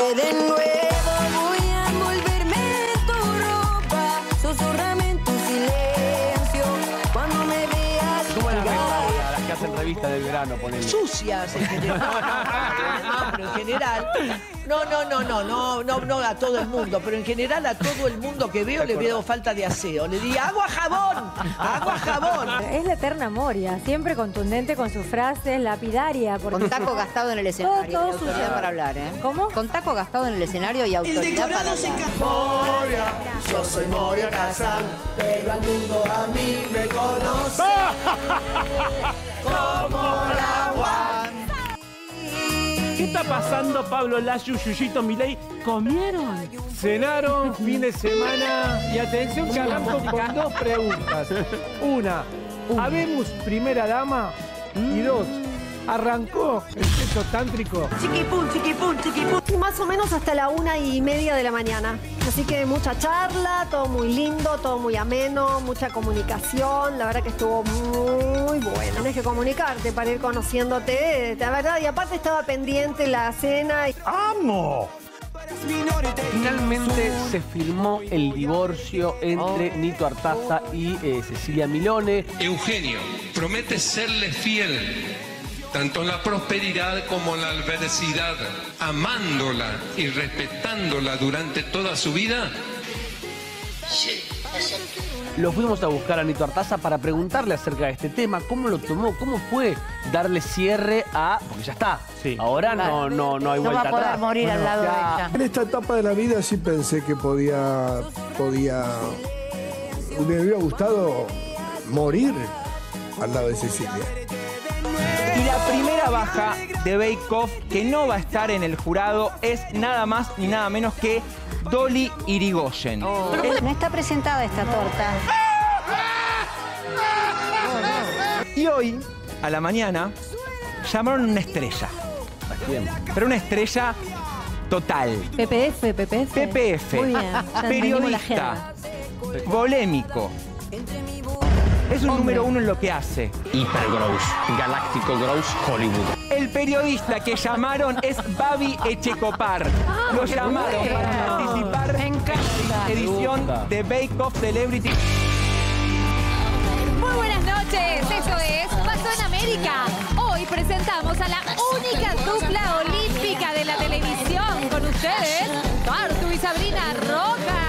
de nuevo, voy a envolverme en tu ropa, susurrame en tu silencio, cuando me veas. ¿Cómo las ves a las que hacen revistas del verano, ponele? Sucias en general. No, pero en general. No a todo el mundo, pero en general a todo el mundo que veo le veo falta de aseo. Le digo, agua, jabón, agua, jabón. Es la eterna Moria, siempre contundente con sus frases, lapidaria. Con taco gastado en el escenario todo y autoridad para hablar, ¿eh? ¿Cómo? Con taco gastado en el escenario y autoridad para hablar. Moria, yo soy Moria Kazan, pero al mundo a mí me conoce como la agua. ¿Qué está pasando, Pablo Layu, Yuyito, Milei? ¿Comieron? ¿Cenaron fin de semana? Y atención que arranco con dos preguntas. Una, ¿habemos primera dama? Y dos, ¿arrancó el sexo tántrico? Chiquipum, chiquipum, chiquipum. Más o menos hasta la 1:30 de la mañana. Así que mucha charla, todo muy lindo, todo muy ameno, mucha comunicación. La verdad que estuvo muy bueno. Tienes que comunicarte para ir conociéndote, la verdad. Y aparte estaba pendiente la cena. ¡Amo! Finalmente se firmó el divorcio entre Nito Artaza y Cecilia Milone. Eugenio promete serle fiel tanto en la prosperidad como en la adversidad, amándola y respetándola durante toda su vida. Sí, acepto. Lo fuimos a buscar a Nito Artaza para preguntarle acerca de este tema, cómo lo tomó, cómo fue darle cierre a... Porque ya está, ahora no hay vuelta atrás. No va a poder morir al lado de ella. En esta etapa de la vida sí pensé que me hubiera gustado morir al lado de Cecilia. Y la primera baja de Bake Off que no va a estar en el jurado es nada más ni nada menos que Dolly Irigoyen. No está presentada esta torta. Y hoy, a la mañana, llamaron una estrella. Pero una estrella total. PPF. Muy bien. Ya Periodista. Polémico. Es un número uno en lo que hace. Hipergross, Galáctico Gross Hollywood. El periodista que llamaron es Babi Echecopar. Lo llamaron para participar en la edición de Bake Off Celebrity. Muy buenas noches, eso es Pasó en América. Hoy presentamos a la única dupla olímpica de la televisión. Con ustedes, Tartu y Sabrina Rojas.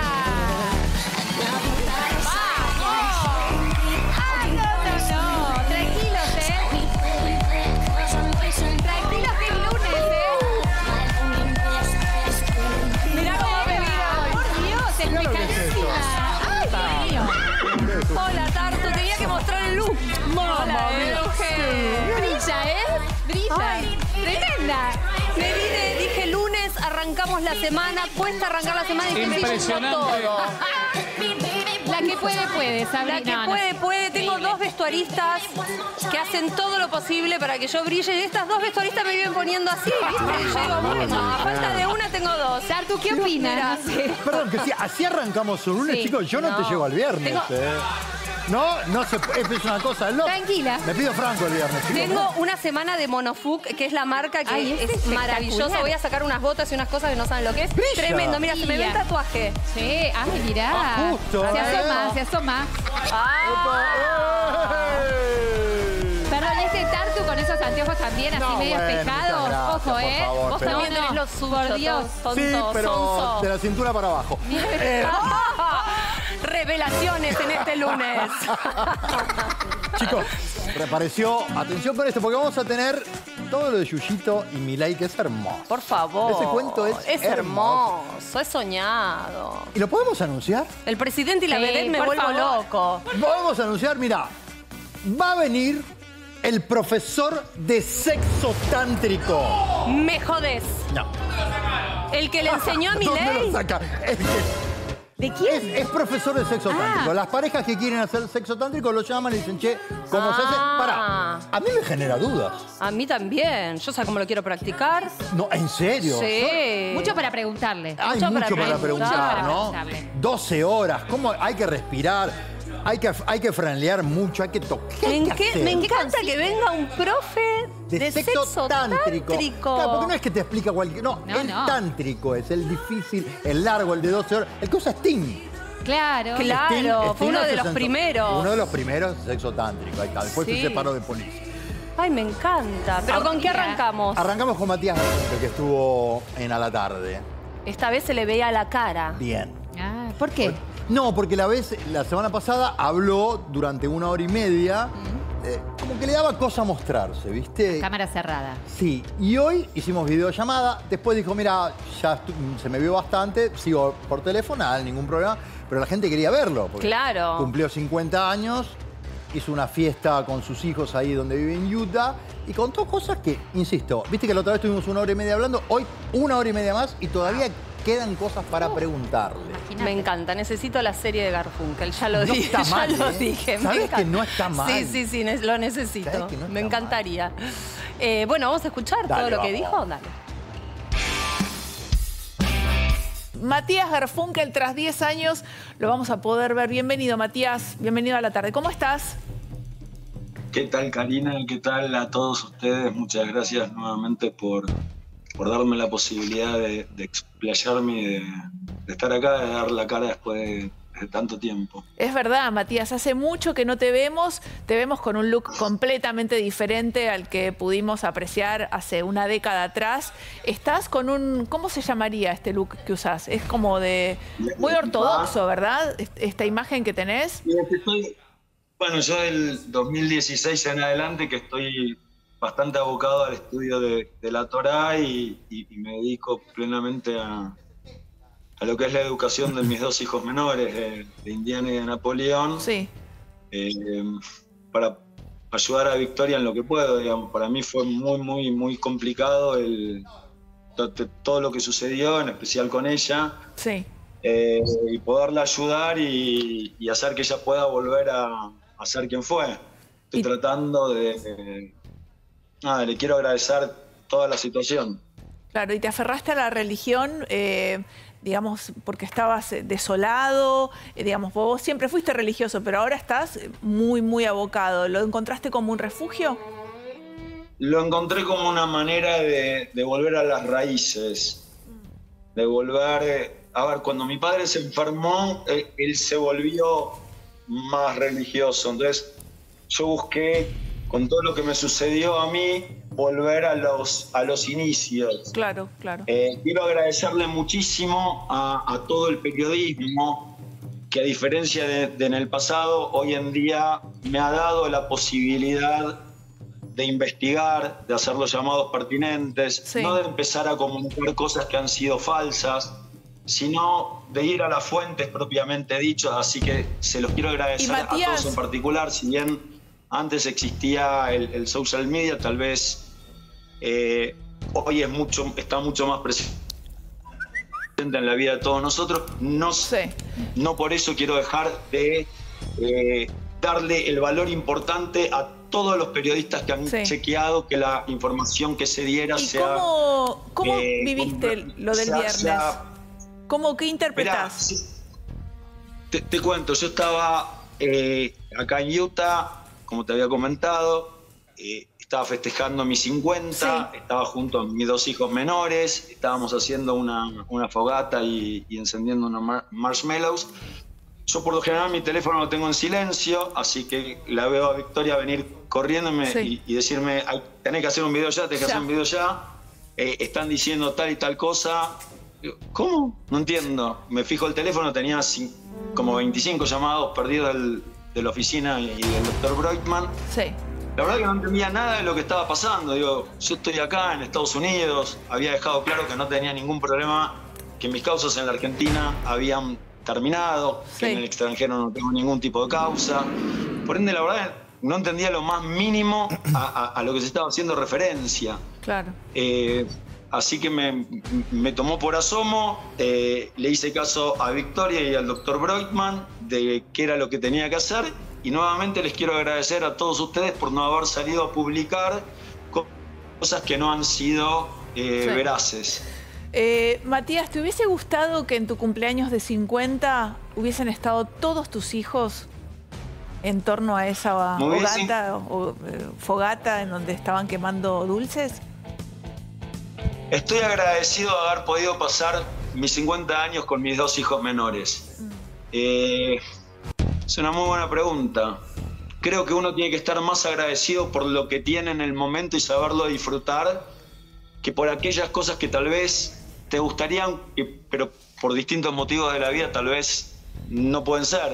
Hola, Tartu, tenía que mostrar el look. Hola, brilla, brilla. Tremenda. Dije lunes, arrancamos la semana, cuesta arrancar la semana y impresionante. todo. La que puede, Sabrina. La que puede. Tengo dos vestuaristas que hacen todo lo posible para que yo brille. Y estas dos vestuaristas me viven poniendo así, ¿viste? Llego, bueno, a falta de una tengo dos. Tartu, ¿qué opinas? Perdón, que sí, así arrancamos un lunes, chicos. Yo no te llego al viernes. No se puede. Es una cosa loca. Tranquila. Me pido franco el viernes, chicos. Tengo una semana de Monofuc, que es la marca que es maravillosa. Voy a sacar unas botas y unas cosas que no saben lo que es. Brilla. Tremendo. Mira, se me ve el tatuaje. Sí, mirá. Justo. Se asoma. Perdón, ese Tartu con esos anteojos también así medio pesados. Ojo, favor, Vos también tenés los suyos. Por Dios. Sí, pero de la cintura para abajo. Revelaciones en este lunes. Chicos, reapareció. Atención con esto, porque vamos a tener todo lo de Yuyito y Milei, que es hermoso. Por favor. Ese cuento es hermoso. Es soñado. ¿Y lo podemos anunciar? El presidente y la vedette me vuelvo loco. Podemos anunciar, mira, va a venir el profesor de sexo tántrico. Me jodés. No. El que le enseñó a ¿Dónde Milei. lo saca? ¿De quién? Es profesor de sexo tántrico. Las parejas que quieren hacer sexo tántrico lo llaman y dicen, che, ¿cómo se hace? Pará, a mí me genera dudas. A mí también. Yo sé cómo lo quiero practicar. No, ¿en serio? Sí. Mucho para preguntarle. Hay mucho para preguntar, ¿no? 12 horas, ¿cómo hay que respirar? Hay que franelear mucho, hay que tocar. Me encanta que venga un profe de sexo tántrico. Claro, porque no es que te explica cualquier... No, No, el no. tántrico es el difícil, el largo, el de 12 horas. El que usa Sting. Claro. Claro, fue uno de los primeros. Uno de los primeros, sexo tántrico. Ahí está. Después Sí. se separó de Police. Ay, me encanta. ¿Pero con qué arrancamos? Arrancamos con Matías, que estuvo en A la Tarde. Esta vez se le veía la cara. Bien. Ah, ¿por qué? No, porque la semana pasada habló durante 1 hora y media, como que le daba cosa mostrarse, ¿viste? Cámara cerrada. Sí, y hoy hicimos videollamada, después dijo, mira, ya se me vio bastante, sigo por teléfono, nada, ningún problema, pero la gente quería verlo, porque Claro. cumplió 50 años, hizo una fiesta con sus hijos ahí donde vive en Utah, y contó cosas que, insisto, viste que la otra vez tuvimos 1 hora y media hablando, hoy 1 hora y media más, y todavía quedan cosas para preguntarle. Me encanta, necesito la serie de Garfunkel, ya lo No dije, está mal, ya lo ¿eh? dije. ¿Sabes que no está mal? Sí, lo necesito. ¿Sabes que no está Me encantaría. Bueno, vamos a escuchar Dale, todo lo que vamos. dijo. Dale. Matías Garfunkel, tras 10 años, lo vamos a poder ver. Bienvenido, Matías. Bienvenido a la tarde. ¿Cómo estás? ¿Qué tal, Karina? ¿Qué tal a todos ustedes? Muchas gracias nuevamente por darme la posibilidad de explayarme y de estar acá, de dar la cara después de tanto tiempo. Es verdad, Matías, hace mucho que no te vemos con un look completamente diferente al que pudimos apreciar hace una década atrás. Estás con un, ¿cómo se llamaría este look que usás? Es como de muy ortodoxo, ¿verdad? Esta imagen que tenés. Bueno, yo del 2016 en adelante que estoy bastante abocado al estudio de la Torá y me dedico plenamente a lo que es la educación de mis 2 hijos menores, de Indiana y de Napoleón, sí. Para ayudar a Victoria en lo que puedo. Digamos. Para mí fue muy complicado todo lo que sucedió, en especial con ella, sí. Y poderla ayudar y hacer que ella pueda volver a ser quien fue. Estoy tratando le quiero agradecer toda la situación. Claro, y te aferraste a la religión, digamos, porque estabas desolado, digamos, vos siempre fuiste religioso, pero ahora estás muy abocado. ¿Lo encontraste como un refugio? Lo encontré como una manera de volver a las raíces, de volver... A ver, cuando mi padre se enfermó, él se volvió más religioso, entonces yo busqué, con todo lo que me sucedió a mí, volver a los inicios. Claro. Quiero agradecerle muchísimo a todo el periodismo que, a diferencia de en el pasado, hoy en día me ha dado la posibilidad de investigar, de hacer los llamados pertinentes, Sí. no de empezar a comunicar cosas que han sido falsas, sino de ir a las fuentes propiamente dichas. Así que se los quiero agradecer a todos en particular. Si bien antes existía el social media, tal vez hoy está mucho más presente en la vida de todos nosotros. No por eso quiero dejar de darle el valor importante a todos los periodistas que han chequeado que la información que se diera sea... ¿Cómo viviste lo del viernes? ¿Qué interpretás? Mirá, te cuento, yo estaba acá en Utah, como te había comentado, estaba festejando mis 50, estaba junto a mis 2 hijos menores, estábamos haciendo una fogata y encendiendo unos marshmallows. Yo por lo general mi teléfono lo tengo en silencio, así que la veo a Victoria venir corriéndome y decirme, tenés que hacer un video ya, tenés que hacer un video ya, están diciendo tal y tal cosa. ¿Cómo? No entiendo. Me fijo el teléfono, tenía como 25 llamados perdidos de la oficina y del doctor Breitman. Sí. La verdad que no entendía nada de lo que estaba pasando. Digo, yo estoy acá en Estados Unidos, había dejado claro que no tenía ningún problema, que mis causas en la Argentina habían terminado, que en el extranjero no tengo ningún tipo de causa. Por ende, la verdad, no entendía lo más mínimo a lo que se estaba haciendo referencia. Claro. Así que me tomó por asomo, le hice caso a Victoria y al doctor Breitman de qué era lo que tenía que hacer, y nuevamente les quiero agradecer a todos ustedes por no haber salido a publicar cosas que no han sido veraces. Matías, ¿te hubiese gustado que en tu cumpleaños de 50 hubiesen estado todos tus hijos? en torno a esa Muy bien, fogata en donde estaban quemando dulces? Estoy agradecido de haber podido pasar mis 50 años con mis 2 hijos menores. Es una muy buena pregunta. Creo que uno tiene que estar más agradecido por lo que tiene en el momento y saberlo disfrutar, que por aquellas cosas que tal vez te gustarían, pero por distintos motivos de la vida tal vez no pueden ser.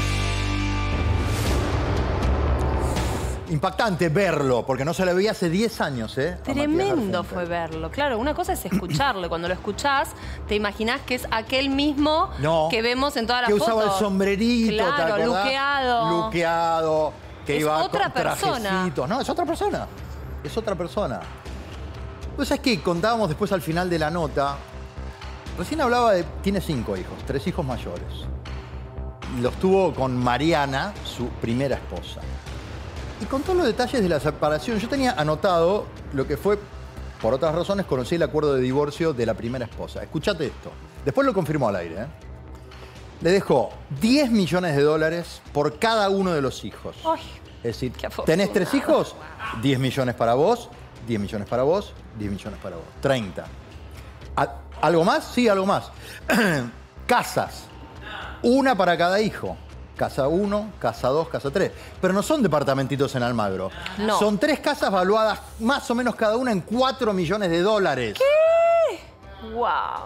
Impactante verlo, porque no se lo veía hace 10 años, ¿eh? Tremendo fue verlo. Claro, una cosa es escucharlo. Y cuando lo escuchás, te imaginás que es aquel mismo que vemos en todas las fotos. Que usaba el sombrerito, claro, ¿te acordás? luqueado. Luqueado, que es iba otra con persona. trajecitos. No, es otra persona. Es otra persona. Pues es que contábamos después al final de la nota. Recién hablaba de... Tiene 5 hijos, 3 hijos mayores. Los tuvo con Mariana, su primera esposa. Y con todos los detalles de la separación, yo tenía anotado lo que fue, por otras razones, conocí el acuerdo de divorcio de la primera esposa. Escuchate esto. Después lo confirmó al aire, ¿eh? Le dejó $10 millones por cada uno de los hijos. Ay, es decir, tenés 3 hijos, 10 millones para vos, 10 millones para vos, 10 millones para vos. 30. ¿Algo más? Sí, algo más. Casas. Una para cada hijo. Casa 1, casa 2, casa 3. Pero no son departamentitos en Almagro. No. Son 3 casas valuadas más o menos cada una en $4 millones. ¿Qué? ¡Wow!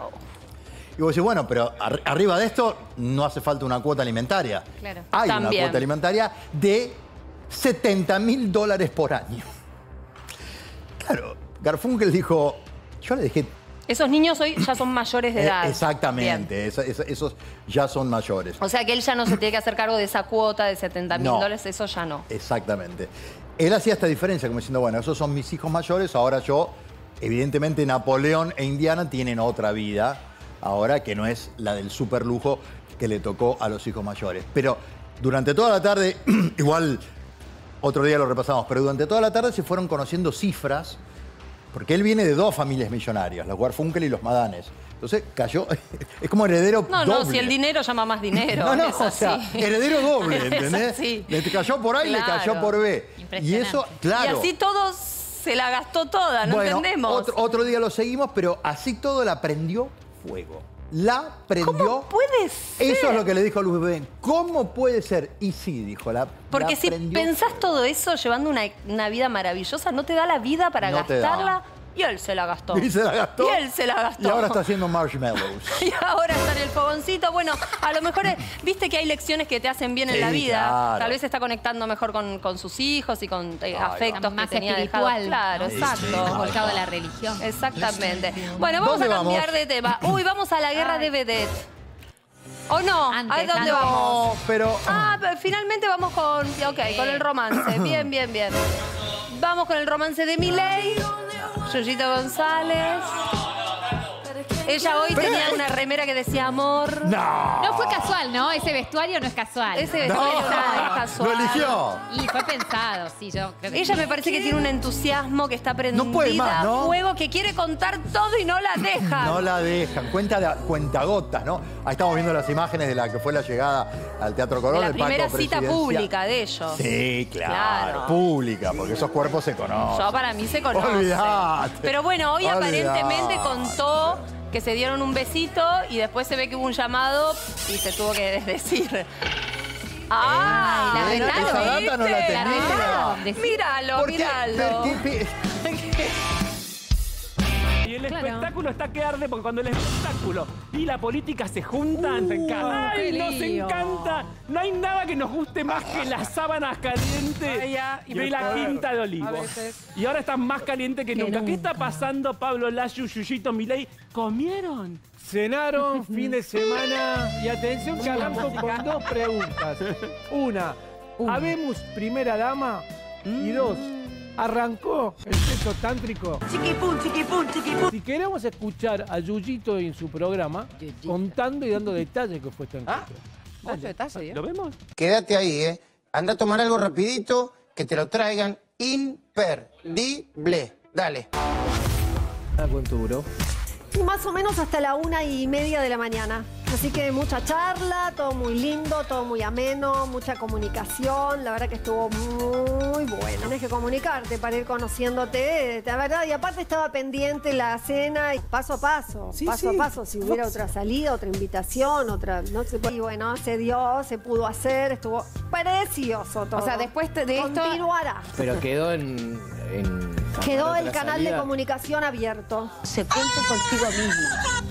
Y vos decís, bueno, pero arriba de esto no hace falta una cuota alimentaria. Claro. Hay También. una cuota alimentaria de $70.000 por año. Claro, Garfunkel dijo, yo le dejé... Esos niños hoy ya son mayores de edad. Exactamente, esos ya son mayores. O sea que él ya no se tiene que hacer cargo de esa cuota de $70.000, No. eso ya no. Exactamente. Él hacía esta diferencia, como diciendo, bueno, esos son mis hijos mayores, ahora yo, evidentemente Napoleón e Indiana tienen otra vida, ahora que no es la del superlujo que le tocó a los hijos mayores. Pero durante toda la tarde, igual otro día lo repasamos, pero durante toda la tarde se fueron conociendo cifras, porque él viene de 2 familias millonarias, los Garfunkel y los Madanes. Entonces cayó, es como heredero doble. No, si el dinero llama más dinero. No, es o sea, así. heredero doble, Es ¿entendés? así. Le cayó por A y le cayó por B. Y eso, claro. Y así todos se la gastó toda, ¿no entendemos? Otro día lo seguimos, pero así todo la prendió fuego. La prendió. ¿Cómo puede ser? Eso es lo que le dijo a Luz Bebé. ¿Cómo puede ser? Y sí, dijo, Porque la si prendió pensás todo eso llevando una vida maravillosa, no te da la vida para No te da. gastarla. Y él se la gastó. Y se la gastó. Y él se la gastó. Y ahora está haciendo marshmallows. Y ahora está en el fogoncito. Bueno, a lo mejor, viste que hay lecciones que te hacen bien en Sí, la vida. claro. Tal vez se está conectando mejor con sus hijos y con afectos Más que tenía espiritual, dejado. Claro, ¿no? exacto. Volcado a la religión. Exactamente. Bueno, vamos ¿Dónde a cambiar vamos? de tema. Uy, vamos a la guerra de vedette. ¿O no? Antes, ¿A dónde antes. vamos? Pero... Pero finalmente vamos con el romance. Bien, bien, bien. Vamos con el romance de Milei, Yuyito González. Ella hoy tenía una remera que decía amor. No fue casual, ¿no? Ese vestuario no es casual. Ese vestuario no es casual. Lo eligió. Y fue pensado, sí, yo creo que Ella sí. me parece que tiene un entusiasmo que está prendida puede más, ¿no? a fuego, que quiere contar todo y no la deja. No la dejan, cuentagotas, ¿no? Ahí estamos viendo las imágenes de la que fue la llegada al Teatro Colón, la del palco primera cita presidencial. pública de ellos. Sí, claro, Claro. pública, porque esos cuerpos se conocen. Yo para mí se conoce. Olvidate. Pero bueno, hoy Olvidate. aparentemente contó que se dieron un besito y después se ve que hubo un llamado y se tuvo que desdecir. ¡Ah! Ay, la Esa verdad, data no la ¿viste? tenía. Míralo, ¿Por qué? míralo. Y el espectáculo está que arde porque cuando el espectáculo y la política se juntan, se encanta. ¡Ay, qué nos lío! encanta! No hay nada que nos guste más que las sábanas calientes y de la Quinta de Olivos. Y ahora están más calientes que nunca. ¿Qué está pasando, Pablo Lachu, Yuyito, Milei? ¿Comieron? Cenaron, fin de semana. Y atención que arranco con 2 preguntas. Una, ¿habemos primera dama? Y 2, ¿arrancó el sexo tántrico? Chiquipum, chiquipum, chiquipum. Si queremos escuchar a Yuyito en su programa, contando y dando detalles que fue este encuentro. Dale. ¿Lo vemos? Quédate ahí, ¿eh? Anda a tomar algo rapidito, que te lo traigan imperdible. Dale. ¿Cuánto duró? Y más o menos hasta la 1:30 de la mañana. Así que mucha charla, todo muy lindo, todo muy ameno, mucha comunicación. La verdad que estuvo muy bueno. Tienes que comunicarte para ir conociéndote, la verdad. Y aparte estaba pendiente la cena, y paso a paso, paso a paso. Si hubiera otra salida, otra invitación, otra... No sé, y bueno, se dio, se pudo hacer, estuvo precioso todo. O sea, después de esto... Continuará. Pero quedó Quedó el canal de comunicación abierto. Se cuente contigo mismo.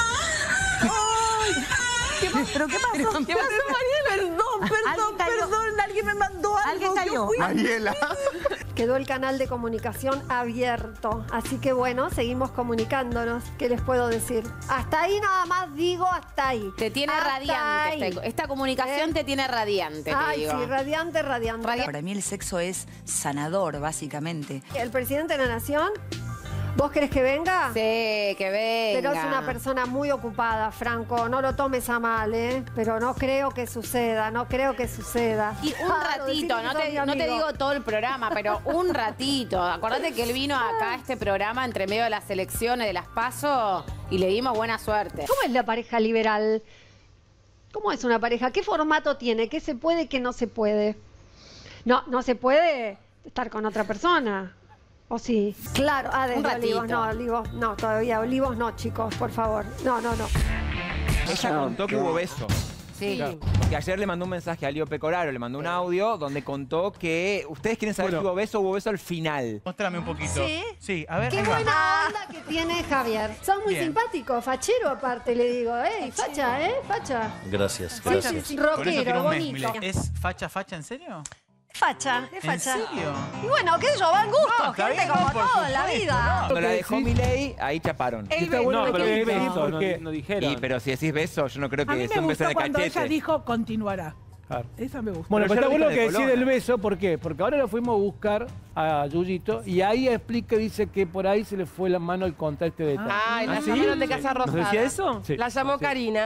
¿Pero qué pasó? ¿Qué pasó, Mariela? Perdón, alguien me mandó algo. Alguien cayó. Mariela. Quedó el canal de comunicación abierto. Así que bueno, seguimos comunicándonos. ¿Qué les puedo decir? Hasta ahí nada más digo, hasta ahí. Te tiene Hasta radiante. ahí. Esta comunicación te tiene radiante, te digo. Sí, radiante. Para mí el sexo es sanador, básicamente. El presidente de la Nación, ¿vos querés que venga? Sí, que venga. Pero es una persona muy ocupada, Franco. No lo tomes a mal, ¿eh? Pero no creo que suceda, no creo que suceda. Y un ratito, no te digo todo el programa, pero un ratito. Acordate que él vino acá a este programa entre medio de las elecciones, de las PASO, y le dimos buena suerte. ¿Cómo es la pareja liberal? ¿Cómo es una pareja? ¿Qué formato tiene? ¿Qué se puede, qué no se puede? No se puede estar con otra persona. ¿O sí? Claro, desde Olivos no, todavía Olivos no, chicos, por favor. No. Ella contó que hubo beso. Sí. Claro. Porque ayer le mandó un mensaje a Lío Pecoraro, le mandó un audio donde contó que ustedes quieren saber si hubo beso al final. Mostrame un poquito. Sí. A ver. Qué buena onda que tiene Javier. Son muy simpáticos, fachero aparte, le digo. Facha, facha. Gracias. Sí, rockero, bonito. ¿Es facha en serio? Facha, es facha. ¿En serio? Y bueno, qué sé yo, van gustos, gente como todo en la vida. Cuando la dejó Milei, ahí chaparon. No dijeron. Pero si decís beso, yo no creo A mí que sea me un beso gustó de cuando cachete. ella dijo continuará. Esa me gustó. Bueno, pero está bueno que decir Colona. el beso, ¿por qué? Porque ahora lo fuimos a buscar a Yuyito y ahí explica, dice que por ahí se le fue la mano al contar este detalle. Ay, la llamaron de Casa Rosada. ¿Nos decía eso? Sí. La llamó Karina.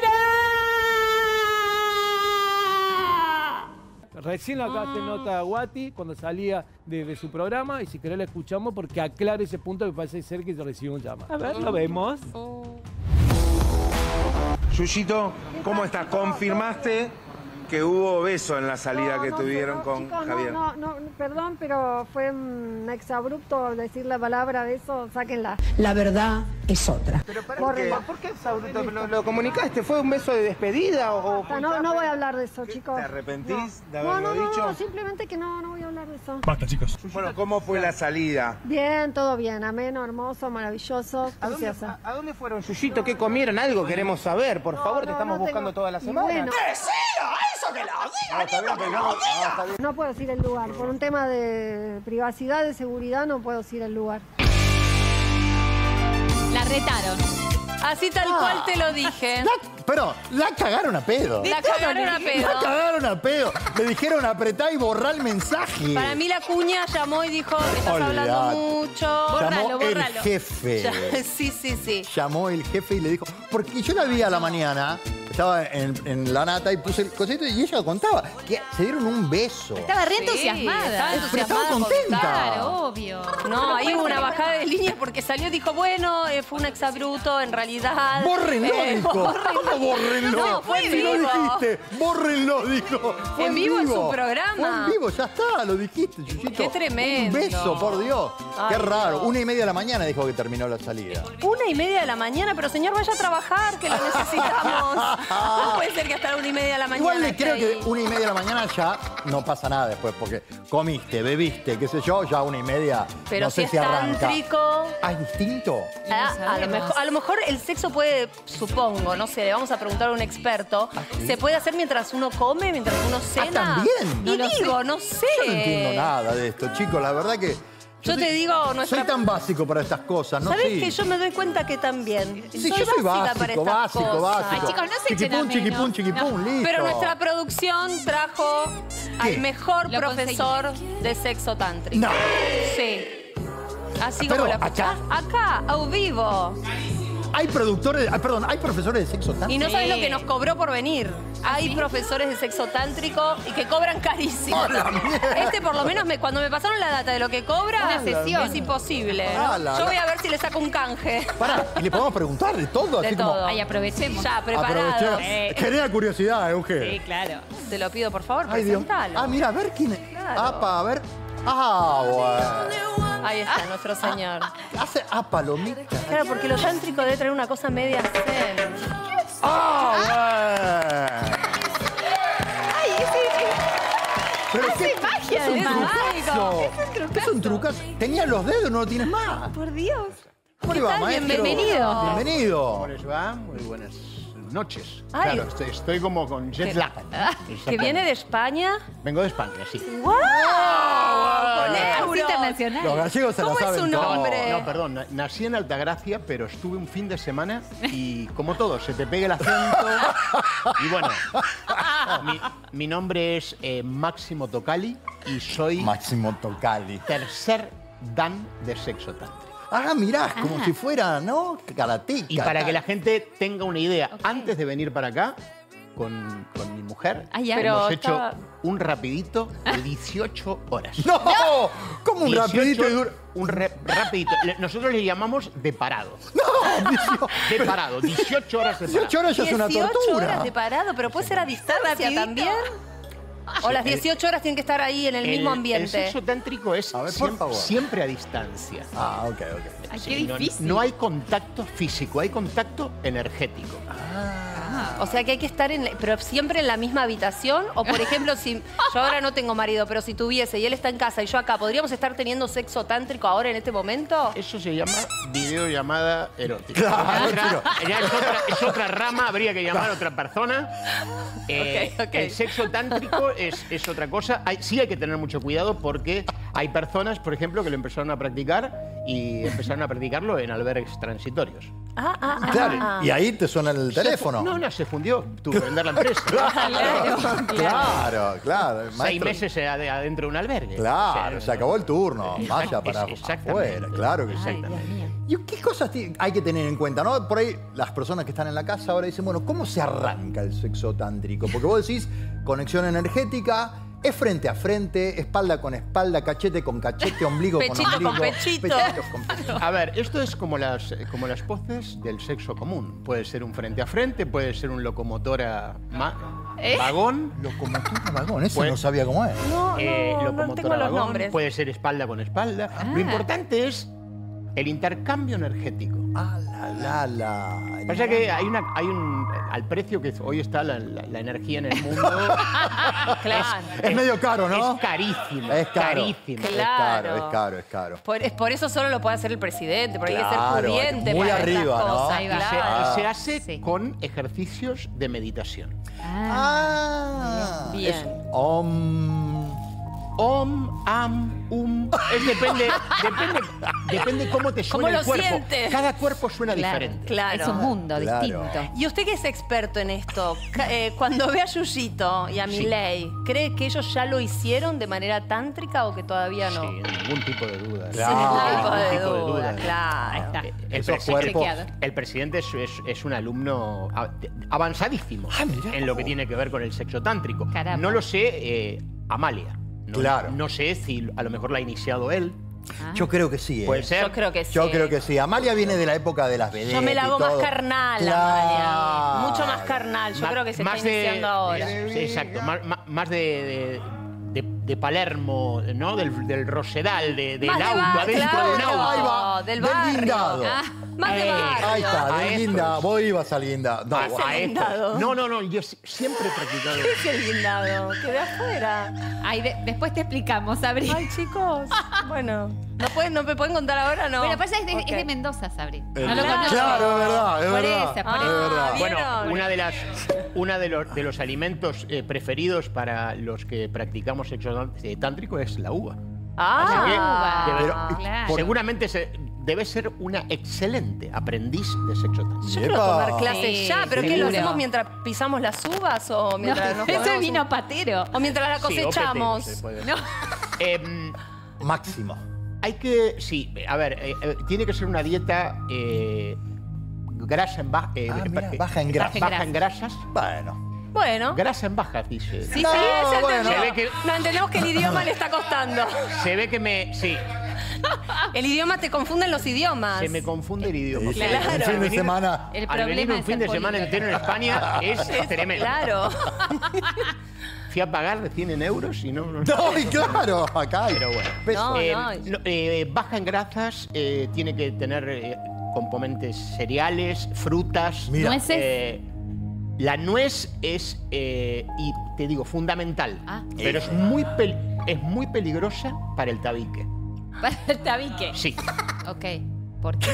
Recién lo acá te nota Guati cuando salía de su programa y si querés la escuchamos porque aclara ese punto que parece ser que se recibió un llamado. A ver, lo vemos. Yuyito, ¿cómo estás? ¿Confirmaste que hubo beso en la salida que tuvieron con chicos, Javier? No, perdón, pero fue un exabrupto decir la palabra beso, sáquenla. La verdad es otra. ¿Pero ¿por qué exabrupto? ¿Lo comunicaste? ¿Fue un beso de despedida o...? No voy a hablar de eso, chicos. ¿Te arrepentís de haberlo dicho? No, simplemente que no voy a hablar de eso. Basta, chicos. Bueno, ¿cómo fue la salida? Bien, todo bien, ameno, hermoso, maravilloso, preciosa. ¿A dónde fueron, Yuyito? ¿Qué comieron? Algo queremos saber, por favor, te estamos buscando toda la semana. Bueno. ¡Eso que lo diga! No puedo decir el lugar, por un tema de privacidad, de seguridad, no puedo decir el lugar. La retaron. Así tal cual te lo dije. Pero la cagaron a pedo. La cagaron a pedo. La cagaron a pedo. Le dijeron apretá y borrá el mensaje. Para mí la cuña llamó y dijo, estás hablando mucho. Llamó Bórralo. el jefe. Sí. Llamó el jefe y le dijo, porque yo la vi a la mañana, estaba en la nata y puse el cosito y ella contaba que se dieron un beso. Estaba re entusiasmada. Pero estaba contenta. Claro, obvio. No, ahí hubo una bajada de línea porque salió y dijo, bueno, fue un exabrupto, en realidad. ¡Bórrenlo, dijo! ¿Cómo bórrenlo? No, fue en Si vivo. lo dijiste, bórrenlo, dijo. Fue En vivo en su programa. Fue en vivo, ya está, lo dijiste, Yuyito. Qué tremendo. Un beso, por Dios. Qué Ay, raro. no. 1:30 de la mañana dijo que terminó la salida. 1:30 de la mañana, pero señor, vaya a trabajar, que lo necesitamos. No puede ser que hasta 1:30 de la mañana. Igual le creo esté que ahí. 1:30 de la mañana ya no pasa nada después, porque comiste, bebiste, qué sé yo, ya 1:30 Pero no sé si si es arranca. tántrico. ¿Ah, es distinto? A lo mejor el sexo puede, supongo, no sé, le vamos a preguntar a un experto, se puede hacer mientras uno come, mientras uno cena. ¿también? Y digo, no sé. Yo no entiendo nada de esto, chicos, la verdad que... Yo te digo, Soy tan básico para estas cosas, ¿no? ¿Sabés Sí. que yo me doy cuenta que también? Sí, yo soy básica para básico, estas cosas. Ay, chicos, no se echen a menos. Chiquipum, listo. Pero nuestra producción trajo al mejor profesor de sexo tántrico. No. Sí. Así ¿Pero como lo escuchás. Acá, a vivo. Hay productores, perdón, hay profesores de sexo tántrico. Y no sabes lo que nos cobró por venir. Hay profesores de sexo tántrico y que cobran carísimo. Este por lo menos cuando me pasaron la data de lo que cobra, Una sesión. es imposible. Yo voy a ver si le saco un canje. Pará, y le podemos preguntar de todo. De así todo. Como, Ay, aprovechemos. Ya, preparados. Genera curiosidad, Euge. Sí, claro. Te lo pido, por favor, Ay, Dios. presentalo. Ah, mira, a ver quién es. Claro. Apa, a ver. Ah, bueno. Ahí está, nuestro señor. Hace palomita. Claro, porque lo tántrico debe traer una cosa media zen. Ah, bueno. Ay, Pero hace magia de mágico. Es un trucazo. Tenías los dedos, no lo tienes más. Por Dios. ¿Cómo le ¿Qué va, tal? maestro? Bienvenido. Bienvenido. ¿Cómo les va? Muy buenas noches. Ay. Claro, estoy como con jet lag. Que viene de España. Vengo de España, sí. ¡Wow! Con euro. Internacional. Los gallegos se la ¿Cómo es saben su todo. nombre? No, perdón, nací en Altagracia, pero estuve un fin de semana y como todo, se te pega el acento. Y bueno, mi nombre es Máximo Tocali y soy Máximo Tocali. tercer dan de sexo tántrico. Ah, mirá, como si fuera, ¿no? Karateca. Y para que la gente tenga una idea, antes de venir para acá, con mi mujer, hemos hecho un rapidito de 18 horas. ¡No! ¿Cómo un 18 rapidito? Y un rapidito. Nosotros le llamamos de parado. ¡No! De parado, 18 horas de parado. 18 horas ya es una 18 tortura. horas de parado, pero puede ser a distancia también. O las 18 horas tienen que estar ahí en el mismo El ambiente. sexo tántrico es A ver, por favor. siempre a distancia. Ah, ok. Ay, Sí, qué difícil. no hay contacto físico, hay contacto energético. O sea que hay que estar pero siempre en la misma habitación. O por ejemplo, si yo ahora no tengo marido, pero si tuviese y él está en casa y yo acá, ¿podríamos estar teniendo sexo tántrico ahora en este momento? Eso se llama videollamada erótica. Claro, Es otra rama, habría que llamar a otra persona. Ok. El sexo tántrico es otra cosa. Sí hay que tener mucho cuidado porque hay personas, por ejemplo, que lo empezaron a practicar y empezaron a practicarlo en albergues transitorios. Claro, y ahí te suena el teléfono. No, se fundió. Tuvo que vender la empresa. Claro. 6 maestro. meses adentro de un albergue. Claro, O sea, se acabó el turno. Vaya para exactamente. afuera, claro que sí. Exactamente. ¿Y qué cosas hay que tener en cuenta? ¿No? Por ahí las personas que están en la casa ahora dicen, bueno, ¿cómo se arranca el sexo tántrico? Porque vos decís, conexión energética, es frente a frente, espalda con espalda, cachete con cachete, ombligo Pechito con ombligo. con pechito. Pechitos con pechito. A ver, esto es como las poses del sexo común. Puede ser un frente a frente, puede ser un locomotora vagón. Locomotora vagón, ese Pues- no sabía cómo es. No locomotora tengo los vagón, nombres. puede ser espalda con espalda. Lo importante es el intercambio energético. Pasa que hay un al precio que hoy está la energía en el mundo. Claro. Es medio caro, ¿no? Es carísimo. Es caro. Carísimo. Claro. Es caro. Por eso solo lo puede hacer el presidente, porque hay que Claro, ser pudiente muy para arriba, estas ¿no? cosas. Ahí va. Claro. Y se hace con ejercicios de meditación. Bien. Es Om, am, depende cómo te suena ¿Cómo el lo cuerpo. sientes? Cada cuerpo suena diferente. Claro. Es un mundo distinto. ¿Y usted que es experto en esto? Cuando ve a Yuyito y a Milei, ¿cree que ellos ya lo hicieron de manera tántrica o que todavía no? Sin ningún tipo de duda. Sin ningún tipo de duda, claro. El presidente es un alumno avanzadísimo en lo que tiene que ver con el sexo tántrico. Caramba. No lo sé, Amalia. Claro. No sé si a lo mejor la ha iniciado él. Yo creo que sí. ¿Puede ser? Yo creo que sí. Yo creo que sí. Amalia viene de la época de las vedettes. Yo me la hago y más todo. carnal, Amalia. Mucho más carnal. Yo creo que se está iniciando ahora. Sí, exacto. Más de Palermo, ¿no? Del Rosedal, del Más de auto, barrio, adentro claro. de un auto. Ahí va. Del barrio. guindado. Más de barrio. Ahí está, A del esto guinda. es. Vos ibas al guinda. No, A bueno. esto. guindado. No, yo siempre he practicado. ¿Qué es el guindado? Que de afuera. Ay, después te explicamos, Sabri. Ay, chicos. Bueno. ¿No me pueden contar ahora? No. Bueno, pasa es Ok. de Mendoza, Sabri. No lo Claro. conozco. Claro, es verdad, es Por verdad. eso, por Ah, eso. Es verdad. bien. Bueno, una de los alimentos preferidos para los que practicamos sexo tántrico es la uva. Ah, Pero, claro. seguramente debe ser una excelente aprendiz de sexo tántrico. yo quiero tomar clases Sí, ya, pero ¿qué lo seguro. hacemos mientras pisamos las uvas o mientras nos Eso es comemos vino un- patero. o mientras la Sí, o cosechamos? petero, se puede. No. Máximo. Hay que, sí, a ver, tiene que ser una dieta grasa en baja en grasas. Baja en grasas. Bueno. Grasa en bajas, dice. Sí, no entendemos que el idioma le está costando. Se ve que sí. El idioma te confunden los idiomas. Se me confunde el idioma. Claro. El fin de semana. El problema un fin de semana entero en España es tremendo. Claro. Fui a pagar de 100 euros y no... No, claro, acá hay. Pero bueno. Baja en grasas, tiene que tener componentes cereales, frutas. Nueces. La nuez es, y te digo, fundamental. Pero es muy peligrosa para el tabique. ¿Para el tabique? Sí. Ok. ¿Por qué?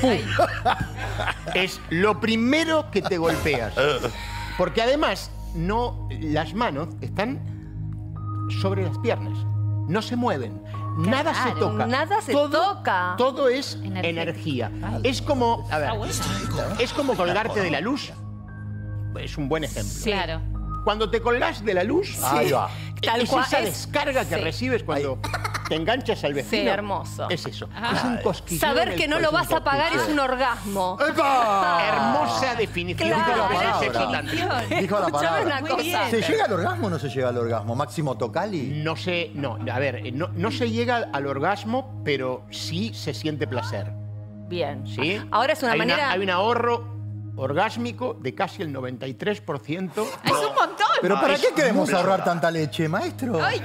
Es lo primero que te golpeas. Porque además, las manos están sobre las piernas. No se mueven. Nada se toca. Nada se toca. Todo es energía. Es como, a ver, es como colgarte de la luz. Es un buen ejemplo. Sí. Claro. Cuando te colgás de la luz, es esa descarga que recibes cuando te enganchas al vecino. Sí, hermoso. Es eso. Es un cosquilleo. Saber que no lo vas a pagar es un orgasmo. Hermosa definición. Dijo la palabra. Una cosa. ¿Se llega al orgasmo o no se llega al orgasmo? ¿Máximo Tocali? No sé, a ver, no se llega al orgasmo, pero sí se siente placer. Bien. ¿Sí? Ahora es una manera... Hay un ahorro orgásmico de casi el 93%. ¡Es un montón! ¿Pero para qué queremos ahorrar tanta leche, maestro? ¡Ay!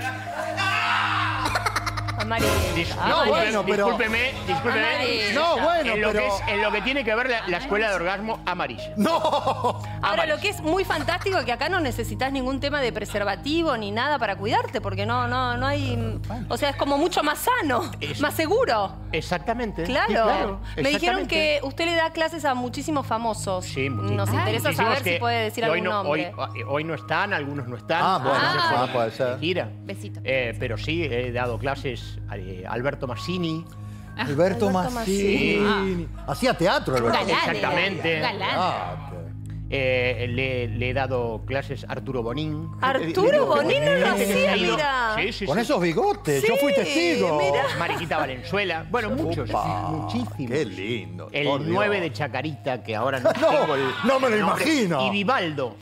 Discúlpeme. No, bueno, en lo que tiene que ver la escuela de orgasmo, amarilla. ¡No! Ahora, lo que es muy fantástico es que acá no necesitas ningún tema de preservativo ni nada para cuidarte, porque no hay... O sea, es como mucho más sano, más seguro. Exactamente. Claro. Me dijeron que usted le da clases a muchísimos famosos. Sí, muchísimos. Nos interesa saber si puede decir algún nombre. Hoy no están, algunos no están. Puede ser. Gira. Besito. Pero sí, he dado clases a Alberto Massini. Alberto Massini. Hacía teatro, Alberto. Exactamente. Galán. Le he dado clases a Arturo Bonín. Arturo Bonín no lo hacía, mira. Sí. Con esos bigotes, yo fui testigo. Mira. Mariquita Valenzuela. Bueno, muchísimos. Qué lindo. El 9 de Chacarita, que ahora no tengo el no me lo nombre. imagino. Y Vivaldo,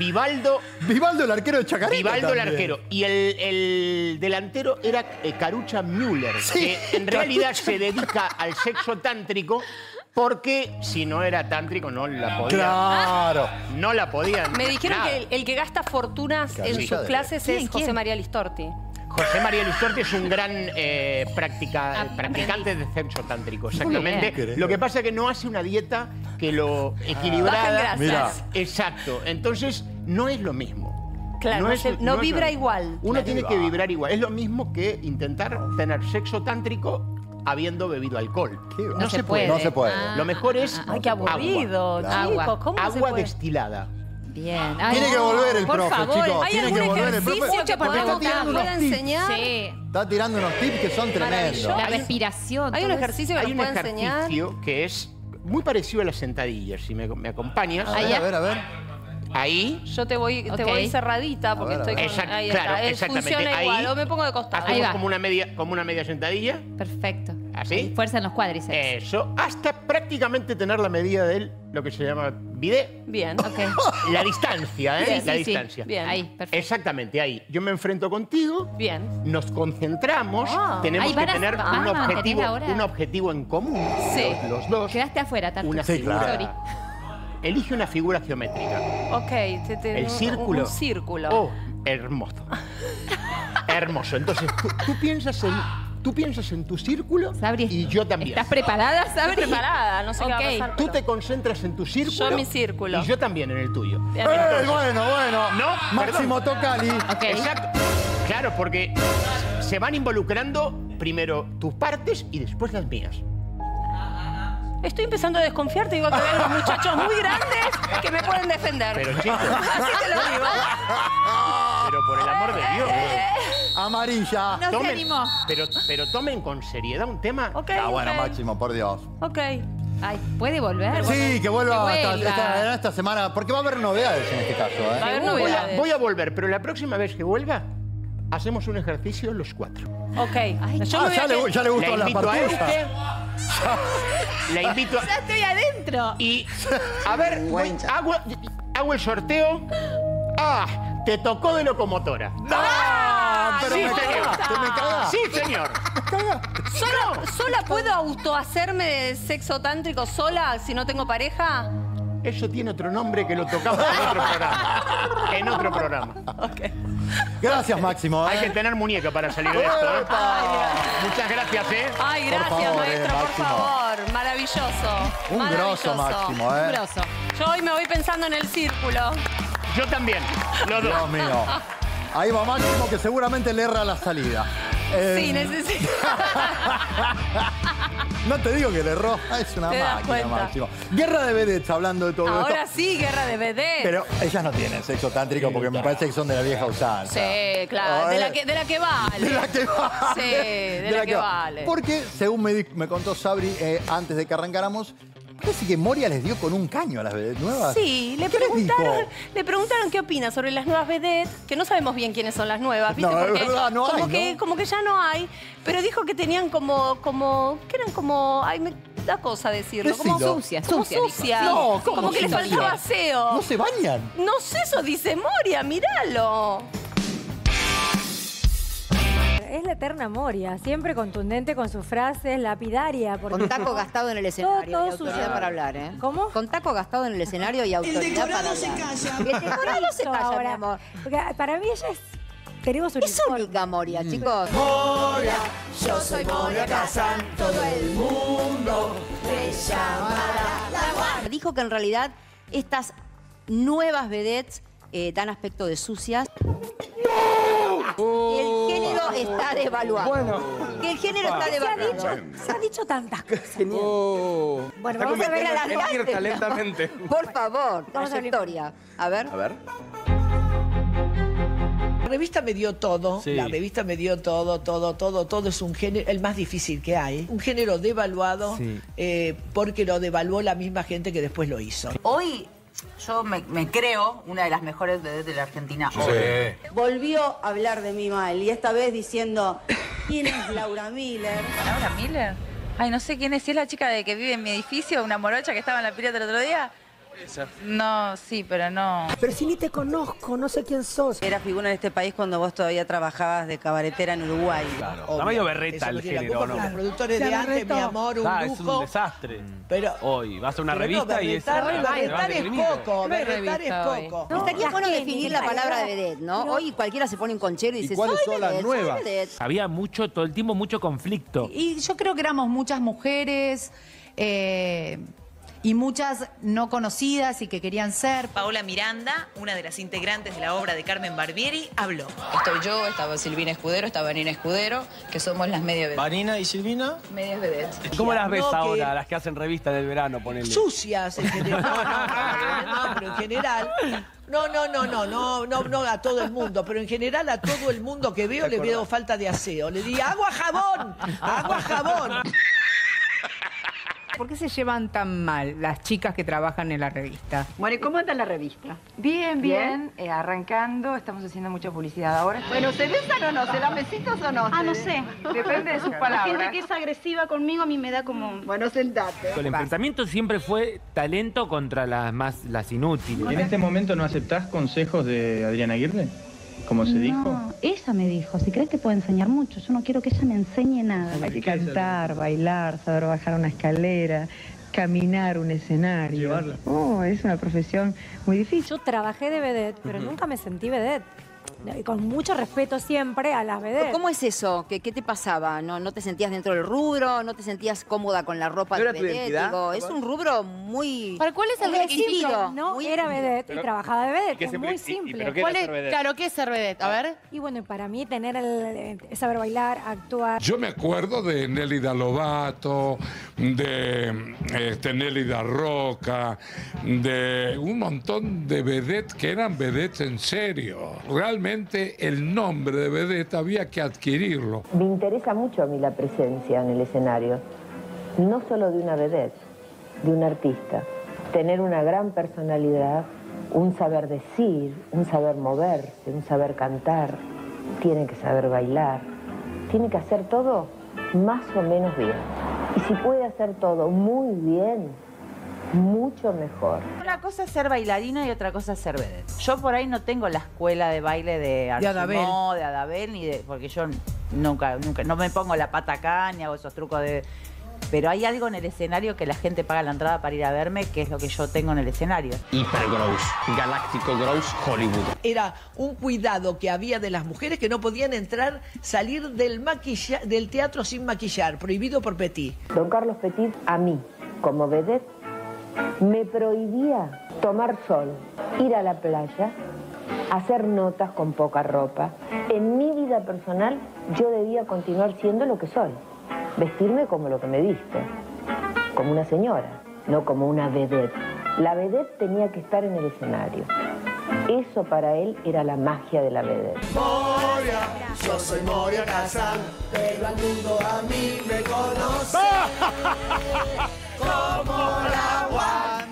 el arquero de Chacarita. Vivaldo también. el arquero. Y el delantero era Carucha Müller, que en realidad se dedica al sexo tántrico. Porque si no era tántrico no la podían. Claro. No la podían. Me dijeron que el que gasta fortunas en sus clases es José María Listorti. José María Listorti es un gran practicante de sexo tántrico, exactamente. Lo que pasa es que no hace una dieta que lo equilibrada. Mira. Exacto. Entonces, no es lo mismo. Claro, no vibra igual. Uno tiene que vibrar igual. Es lo mismo que intentar tener sexo tántrico habiendo bebido alcohol. No se puede. Lo mejor es Ay, qué aburrido, chicos. ¿Cómo agua destilada. Bien. Tiene que volver el por profe, favor. chicos. ¿Hay Tiene algún que volver el ejercicio profe. que podamos enseñar? Sí. Está tirando unos tips que son tremendos. La respiración. ¿Hay un ejercicio que Hay nos un pueda enseñar? ejercicio que es muy parecido a las sentadillas. Si me acompañas. A ver. Ahí. Yo te voy cerradita porque estoy con... Ahí está. Exactamente. Funciona Ahí igual, o me pongo de costado. Hacemos como una media sentadilla. Perfecto. ¿Así? Fuerza en los cuádriceps. Eso, hasta prácticamente tener la medida de lo que se llama bidet. Bien, La distancia, ¿eh? Sí, la sí, distancia. Bien. Ahí, perfecto. Exactamente, ahí. Yo me enfrento contigo. Bien. Nos concentramos. Tenemos que tener un objetivo en común. Sí. Los dos. Quedaste afuera, Tartu. Una figura. Sorry. Elige una figura geométrica. Ok. El círculo. Un círculo. Oh, hermoso. Hermoso. Entonces, tú piensas en tu círculo y yo también. ¿Estás preparada, Sabri? Estoy preparada, no sé qué va a pasar. Tú te concentras en tu círculo. Yo en mi círculo. Y yo también en el tuyo. Bueno. No, Máximo Tocali. Exacto. Claro, porque se van involucrando primero tus partes y después las mías. Estoy empezando a desconfiar, te digo que ven los muchachos muy grandes que me pueden defender. Pero chicos. Así te lo digo. Pero por el amor de Dios. Amarilla. No se animó. Pero tomen con seriedad un tema. Bueno, Máximo, por Dios. Ok. Ay, ¿puede volver? Sí, que vuelva esta semana, porque va a haber novedades en este caso. Va a haber novedades. Voy a volver, pero la próxima vez que vuelva, hacemos un ejercicio los 4. Ok. Ya le gustó la partida. Le invito a... Ya estoy adentro. Y, a ver, hago el sorteo. ¡Ah! Te tocó de locomotora. Pero sí, me señor. cagás. Sí, señor. ¿Sola puedo autohacerme sexo tántrico sola si no tengo pareja? Eso tiene otro nombre que lo tocamos en otro programa. En otro programa. Ok. Gracias, Máximo. Hay que tener muñeca para salir de esto. Muchas gracias, Ay, gracias, maestro, por favor. Maravilloso. Un grosso, Máximo, Un grosso. Yo hoy me voy pensando en el círculo. Yo también. Los dos. Dios mío. Ahí va Máximo, que seguramente le erra la salida. Sí, necesito. No te digo que le erró. Es una Te das máquina, cuenta. Máximo. Guerra de vedettes, hablando de todo Ahora esto. sí, guerra de vedettes. Pero ellas no tienen sexo tántrico porque me parece que son de la vieja usanza. Sí, claro. De la que vale. De la que vale. Sí, de la que vale. Porque, según me contó Sabri antes de que arrancáramos, parece que Moria les dio con un caño a las vedettes nuevas. Sí, le ¿Qué les preguntaron qué opina sobre las nuevas vedettes, que no sabemos bien quiénes son las nuevas, ¿viste? No, es Porque verdad, no hay, como que ya no hay, pero dijo que tenían ay, me da cosa decirlo, como Decilo. sucias. No, ¿cómo como que les sucia? faltaba aseo. ¿No se bañan? No sé, eso dice Moria, míralo. Es la eterna Moria, siempre contundente con sus frases, lapidaria. Porque Con taco gastado en el escenario todo y autoridad suyo. para hablar, ¿eh? ¿Cómo? Con taco gastado en el escenario y autoridad para hablar. El decorado no se calla, mi ahora. amor. Porque para mí ella es... Tenemos un Es única Moria, chicos. Moria, yo soy Moria Kazan, todo el mundo me llamará la guardia. Dijo que en realidad estas nuevas vedettes dan aspecto de sucias. Y el género está devaluado. Bueno. Que el género está devaluado. Se ha dicho tantas cosas. Bueno, vamos a ver a las Mirta, lentamente. Por favor, trayectoria. A ver. La revista me dio todo, Sí. la revista me dio todo es un género, el más difícil que hay, un género devaluado, Sí. porque lo devaluó la misma gente que después lo hizo. Hoy yo me creo una de las mejores vedettes de la Argentina. Volvió a hablar de mí mal y esta vez diciendo ¿quién es Laura Miller? ¿Laura Miller? Ay, no sé quién es. Si es la chica de que vive en mi edificio, una morocha que estaba en la pileta el otro día. No, sí, pero no. Pero si ni te conozco, no sé quién sos. Era figura en este país cuando vos todavía trabajabas de cabaretera en Uruguay. Está medio berreta el género, ¿no? Los productores de antes, mi amor, un Es un lujo. desastre. Pero Hoy vas a una Pero revista y es... berretar es poco, berretar es poco. Estaría bueno definir la palabra de vedette, ¿no? Hoy cualquiera se pone un conchero y dice, cuáles soy son las vedette, nuevas? soy vedette. Había todo el tiempo mucho conflicto. Y yo creo que éramos muchas mujeres y muchas no conocidas y que querían ser. Paola Miranda, una de las integrantes de la obra de Carmen Barbieri, habló. Estoy yo, estaba Silvina Escudero, estaba Vanina Escudero, que somos las medias vedettes. ¿Vanina y Silvina? Medias vedettes. ¿Cómo las ves No, que- ahora, las que hacen revistas del verano, ponele? Sucias en general. No, pero en general. No a todo el mundo, pero en general a todo el mundo que veo le veo falta de aseo. Le digo, agua, jabón. ¿Por qué se llevan tan mal las chicas que trabajan en la revista? Bueno, ¿y cómo anda la revista? Bien. Arrancando, estamos haciendo mucha publicidad ahora. Bueno, ¿se besan o no? ¿Se dan besitos o no? Ah, no sé. Depende de sus La palabras. gente que es agresiva conmigo a mí me da como... Bueno, sentate. El enfrentamiento siempre fue talento contra las inútiles. ¿En este momento no aceptás consejos de Adriana Aguirre? Como se dijo. No, ella me dijo, si crees te puedo enseñar mucho, yo no quiero que ella me enseñe nada. Hay que cantar, bailar, saber bajar una escalera, caminar un escenario. Llevarla. Es una profesión muy difícil. Yo trabajé de vedette, pero nunca me sentí vedette. Con mucho respeto siempre a las vedettes. ¿Cómo es eso? ¿Qué te pasaba? ¿No te sentías dentro del rubro? ¿No te sentías cómoda con la ropa ¿No de era tu vedette? identidad? Digo, es un rubro muy... ¿Para cuál es el muy requisito? exigido, No, muy era exigido. vedette y trabajaba de vedette. Es muy ¿Pero simple. qué era ser vedette? Claro, ¿qué es ser vedette? A ver. Y bueno, y para mí tener saber bailar, actuar. Yo me acuerdo de Nélida Lobato, de Nélida Roca, de un montón de vedettes que eran vedettes en serio. Realmente el nombre de vedette había que adquirirlo. Me interesa mucho a mí la presencia en el escenario, no solo de una vedette, de un artista. Tener una gran personalidad, un saber decir, un saber moverse, un saber cantar, tiene que saber bailar, tiene que hacer todo más o menos bien. Y si puede hacer todo muy bien, mucho mejor. Una cosa es ser bailarina y otra cosa es ser vedette. Yo por ahí no tengo la escuela de baile de Archimó, de Adabel, ni de, porque yo nunca, no me pongo la pata acá, ni hago esos trucos de... Pero hay algo en el escenario que la gente paga la entrada para ir a verme, que es lo que yo tengo en el escenario. Hipergross, Galáctico Gross Hollywood. Era un cuidado que había de las mujeres que no podían entrar, salir del teatro sin maquillar, prohibido por Petit. Don Carlos Petit, a mí, como vedette, me prohibía tomar sol, ir a la playa, hacer notas con poca ropa. En mi vida personal, yo debía continuar siendo lo que soy. Vestirme como lo que me viste, como una señora, no como una vedette. La vedette tenía que estar en el escenario. Eso para él era la magia de la vedette. Moria, yo soy Moria Kazan, pero al mundo a mí me conoce como la One.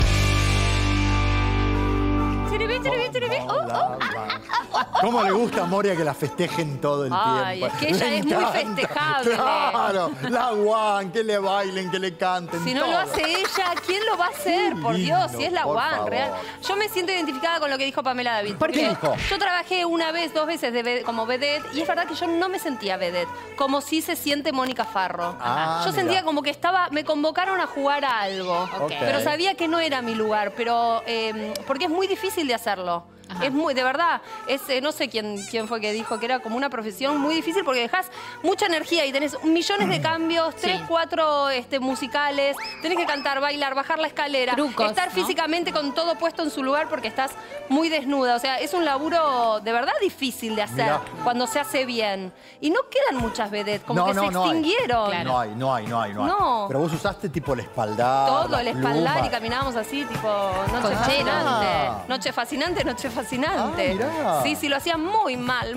¿Cómo le gusta a Moria que la festejen todo el tiempo? Ay, es que ella es muy festejable. Claro, la One, que le bailen, que le canten. Si no todo. lo hace ella, ¿quién lo va a hacer? Por Dios, si es la por One, favor. real. Yo me siento identificada con lo que dijo Pamela David. ¿Por qué dijo? Yo trabajé una vez, 2 veces como vedette y es verdad que yo no me sentía vedette, como si se siente Mónica Farro. Yo sentía como que me convocaron a jugar a algo, pero sabía que no era mi lugar, pero porque es muy difícil de hacerlo. Es muy, de verdad, no sé quién fue que dijo que era como una profesión muy difícil porque dejas mucha energía y tenés millones de cambios, 3, 4 musicales, tenés que cantar, bailar, bajar la escalera, estar físicamente con todo puesto en su lugar porque estás muy desnuda. O sea, es un laburo de verdad difícil de hacer cuando se hace bien. Y no quedan muchas vedettes, como que se extinguieron. No hay. No. Pero vos usaste tipo el espaldar. Todo, el espaldar plumas. y caminábamos así, tipo, noche fascinante. Noche fascinante, noche fascinante. Sí, lo hacía muy mal.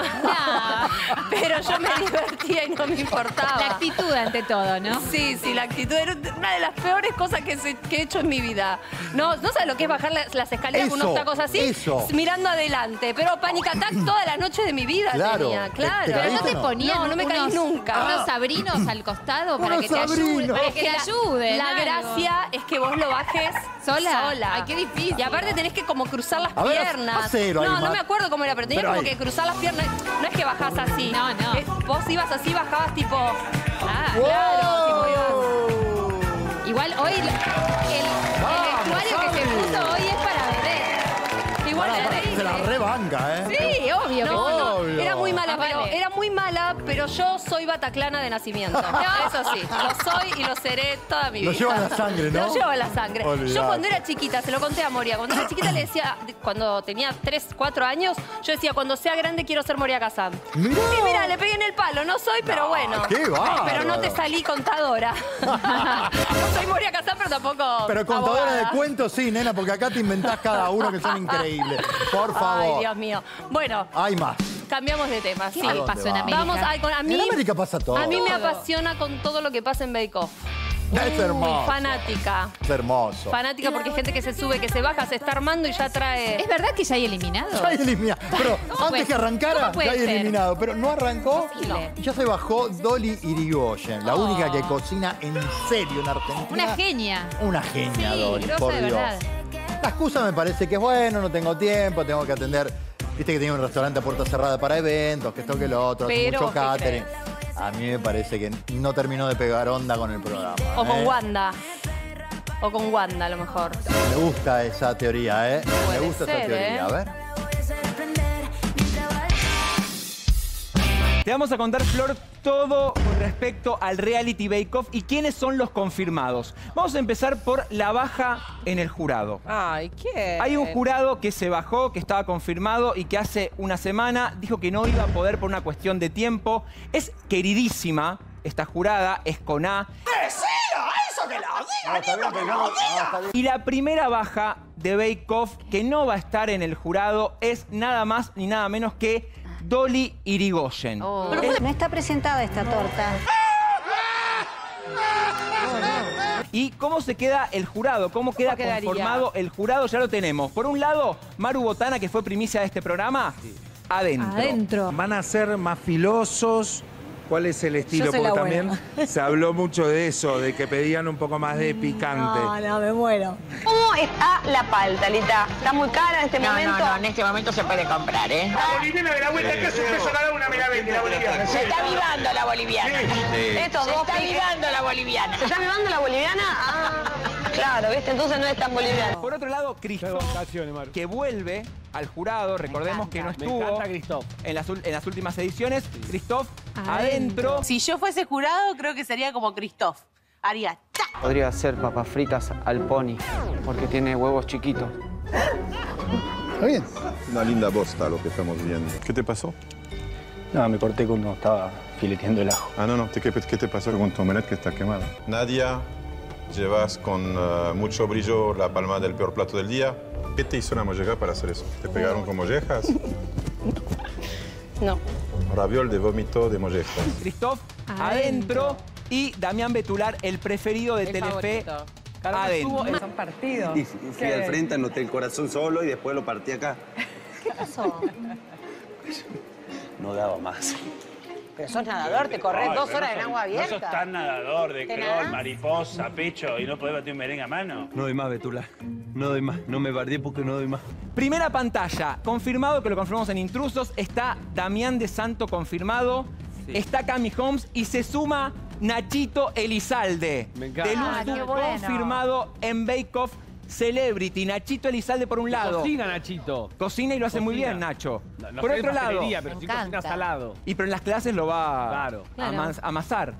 Pero yo me divertía y no me importaba. La actitud ante todo, ¿no? Sí, la actitud era una de las peores cosas que he hecho en mi vida. No sabes lo que es bajar las escaleras con unos tacos así, mirando adelante. Pero panic attack toda la noche de mi vida tenía, claro. Pero no te ponían no me caí nunca. unos sabrinos al costado para que te ayuden. Para que te ayuden. La gracia es que vos lo bajes sola. Ay, qué difícil. Y aparte tenés que como cruzar las piernas. No me acuerdo cómo era, pero tenías como que cruzar las piernas. No es que bajás así. No. Vos ibas así, bajabas tipo... Claro, tipo igual hoy el vestuario que se puso hoy es para vedette. Igual se la rebanca, ¿eh? Sí, obvio. Obvio. Era muy mala, pero yo soy bataclana de nacimiento. Eso sí, lo soy y lo seré toda mi vida. Lo lleva en la sangre, ¿no? Lo llevo en la sangre. Olvidate. Yo cuando era chiquita, se lo conté a Moria, cuando era chiquita le decía, cuando tenía 3, 4 años, yo decía, cuando sea grande quiero ser Moria Kazan. Mirá. Y mira, le pegué en el palo, no soy, pero bueno. qué bárbaro. Pero no te salí contadora. No soy Moria Kazan, pero tampoco Pero contadora abogada. de cuentos sí, nena, porque acá te inventás cada uno que son increíbles. Por favor. Ay, Dios mío. Bueno. Hay más. Cambiamos de tema. Sí, ¿A dónde pasó en va? América. Vamos a mí. En América pasa todo. A mí me apasiona con todo lo que pasa en Bake Off. Es hermoso. Fanática. Es hermoso. Fanática porque hay gente que se sube, que se baja, se está armando y ya trae... ¿Es verdad que ya hay eliminado? Ya hay eliminado. Pero antes que arrancara, puede ya hay ser? eliminado. Pero no arrancó. Imposible. Ya se bajó Dolly Irigoyen, la única que cocina en serio en Argentina. Una genia. Una genia, Sí, Dolly, grosa por de Dios. verdad. La excusa me parece que es bueno, no tengo tiempo, tengo que atender. Viste que tiene un restaurante a puerta cerrada para eventos, que esto que lo otro, hace Pero, mucho ¿qué catering. A mí me parece que no terminó de pegar onda con el programa. O con Wanda. O con Wanda, a lo mejor. Me gusta esa teoría, ¿eh? Me gusta esa ser, teoría. ¿eh? A ver. Te vamos a contar, Flor, todo con respecto al reality Bake Off y quiénes son los confirmados. Vamos a empezar por la baja en el jurado. Ay, ¿qué? Hay un jurado que se bajó, que estaba confirmado y que hace una semana dijo que no iba a poder por una cuestión de tiempo. Es queridísima esta jurada, es con A. ¡Eso que lo diga! Y la primera baja de Bake Off que no va a estar en el jurado es nada más ni nada menos que Dolly Irigoyen. No está presentada esta torta. ¿Y cómo se queda el jurado? ¿Cómo queda conformado el jurado? Ya lo tenemos. Por un lado, Maru Botana, que fue primicia de este programa, adentro. ¿Van a ser más filosos? ¿Cuál es el estilo? Yo soy la Porque también buena. se habló mucho de eso, de que pedían un poco más de picante. No, me muero. ¿Cómo está la palta, Lita? ¿Está muy cara en este momento? No, en este momento se puede comprar, ¿eh? La boliviana de la vuelta, que es un peso cada una, me la vende la boliviana. Se está avivando la boliviana. Estos Se dos está avivando la boliviana. ¿Se está avivando la boliviana? Ah, claro, ¿viste? Entonces no es tan boliviana. Por otro lado, Christoph, que vuelve al jurado. Recordemos que no estuvo en las últimas ediciones. Christoph, adentro. Si yo fuese jurado, creo que sería como Christoph. Haría ¡ta! Podría hacer papas fritas al pony, porque tiene huevos chiquitos. Está bien. Una linda bosta lo que estamos viendo. ¿Qué te pasó? No, me corté cuando estaba fileteando el ajo. Ah, no. ¿Qué te pasó con tu omelette que está quemada? Nadia, llevas con mucho brillo la palma del peor plato del día. ¿Qué te hizo una molleja para hacer eso? ¿Te pegaron con mollejas? No. Raviol de vómito de mollejas. Christoph, adentro. Y Damián Betular, el preferido de Telefe, adentro. Son partidos. Y fui al frente, anoté el corazón solo y después lo partí acá. ¿Qué pasó? No daba más. Pero sos nadador, te corres 2 horas en agua abierta. No sos tan nadador de crawl, mariposa, pecho y no podés batir un merengue a mano. No doy más, Betular. No doy más. No me bardeé porque no doy más. Primera pantalla, confirmado, que lo confirmamos en Intrusos. Está Damián de Santo confirmado. Sí. Está Cami Holmes y se suma Nachito Elizalde. Me encanta. De Luzu, confirmado en Bake Off Celebrity. Nachito Elizalde por un lado. Cocina, Nachito. Cocina y lo hace muy bien, Nacho. No por otro lado. Pero sí cocina salado. Y pero en las clases lo va a amasar.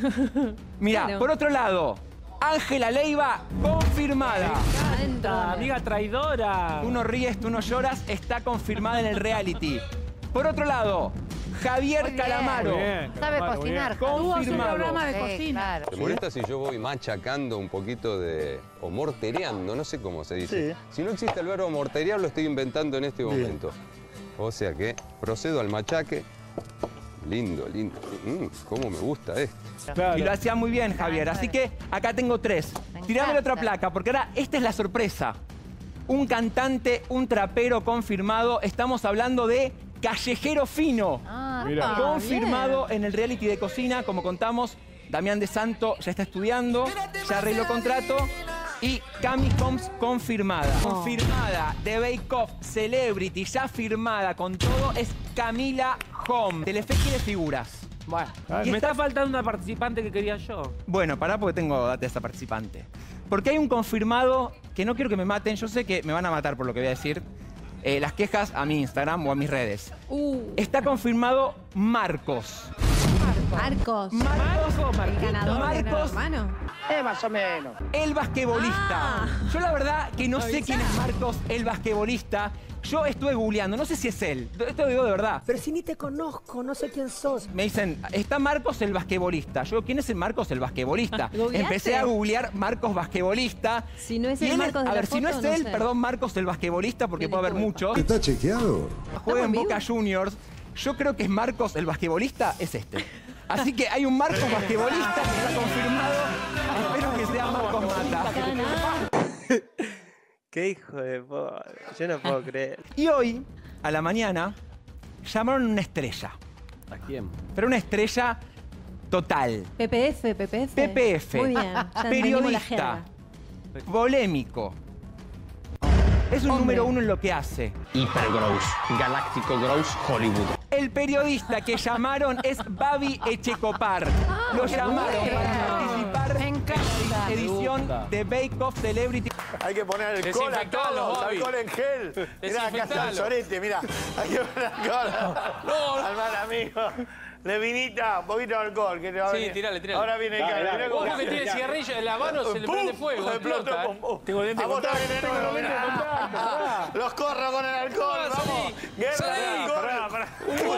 Mirá, por otro lado, Ángela Leiva, confirmada. Amiga traidora. Tú no ríes, tú no lloras, está confirmada en el reality. Por otro lado, Javier Calamaro. Sabe cocinar. Confirmado. Programa de cocina. ¿Te molesta si yo voy machacando un poquito de... o mortereando? No sé cómo se dice. Sí. Si no existe el verbo morterear, lo estoy inventando en este momento. O sea que procedo al machaque. Lindo, lindo. Cómo me gusta esto. Claro. Y lo hacía muy bien, Javier. Así que acá tengo 3. Tirame otra placa, porque ahora esta es la sorpresa. Un cantante, un trapero confirmado. Estamos hablando de Callejero Fino. Confirmado en el reality de cocina, como contamos. Damián de Santo ya está estudiando, ya arregló contrato. Y Cami Holmes confirmada. Confirmada de Bake Off Celebrity, ya firmada con todo, es Camila Holmes. Telefe quiere figuras. Bueno, me está faltando una participante que quería yo. Bueno, pará porque tengo data de esta participante. Porque hay un confirmado que no quiero que me maten. Yo sé que me van a matar por lo que voy a decir. Las quejas a mi Instagram o a mis redes. Está confirmado Marcos. Marcos. El ganador, Marcos. Más o menos. El basquetbolista. Yo la verdad que no sé quién es Marcos, el basquetbolista. Yo estuve googleando, no sé si es él. Esto lo digo de verdad. Pero si ni te conozco, no sé quién sos. Me dicen, está Marcos el basquetbolista. Yo, ¿quién es el Marcos el basquetbolista? Empecé a googlear Marcos basquetbolista. Si no es el Marcos de la A ver, si no foto, es no él, sé. perdón, Marcos el basquetbolista, porque puede haber muchos. ¿Está chequeado? Juega en Boca Juniors. Yo creo que es Marcos el basquetbolista, es este. Así que hay un Marcos basquetbolista que está confirmado. Espero que sea Marcos Mata. Qué hijo de puta. Yo no puedo creer. Y hoy, a la mañana, llamaron una estrella. ¿A quién? Pero una estrella total. PPF. PPF. Muy bien. Ya entendimos la Periodista. jerga. Polémico. Es un número 1 en lo que hace. Hipergross, Galáctico Gross Hollywood. El periodista que llamaron es Babi Echecopar. Lo llamaron para participar en la edición de Bake Off Celebrity. Hay que poner alcohol a todos, alcohol en gel. Mirá, acá está el sorete, mirá. Hay que poner alcohol. Al mal amigo. De vinita, un poquito de alcohol. Que te va a venir. Sí, tirale. Ahora viene el cara. Ojo que tiene cigarrillo en la mano, se le prende fuego. Explota. Tengo diente de contacto. Los corro con el alcohol, vamos. Guerra de alcohol. Pará.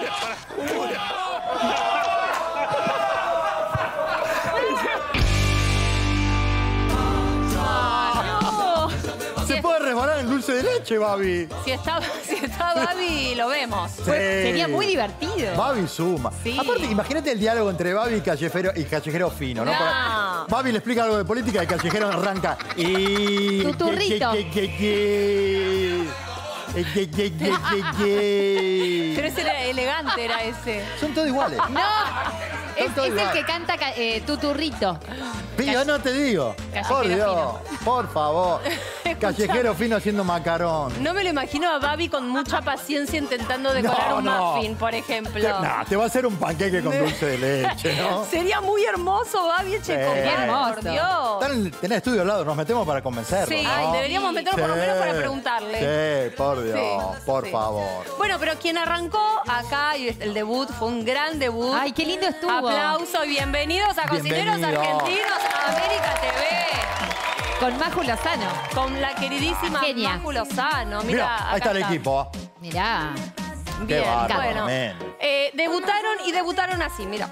Se puede resbalar el dulce de leche, Babi. Si está Babi, lo vemos. Sería muy divertido. Babi suma. Sí. Aparte, imagínate el diálogo entre Babi y Callejero Fino, ¿no? No. Babi le explica algo de política y Callejero arranca. Y... Tuturrito. Pero ese era elegante, era ese. Son todos iguales. No, es el que canta Tuturrito. Yo no te digo. Por Dios, por favor. Callejero fino haciendo macarón. No me lo imagino a Babi con mucha paciencia intentando decorar un muffin, por ejemplo. Te va a hacer un panqueque con dulce de leche, ¿no? Sería muy hermoso, Babi Echecopar, por Dios. Tenés estudio al lado, nos metemos para convencerlo. Sí, ¿no? deberíamos meternos por lo menos para preguntarle. Sí, por Dios, por favor. Bueno, pero quien arrancó acá, y el debut, fue un gran debut. Ay, qué lindo estuvo. Aplauso y bienvenidos a Cocineros Argentinos a América TV. Con Maju Lozano. Con la queridísima Maju Lozano. Mirá, ahí está el equipo. Mirá. Bien, bárbaro, bueno. Debutaron así, mira.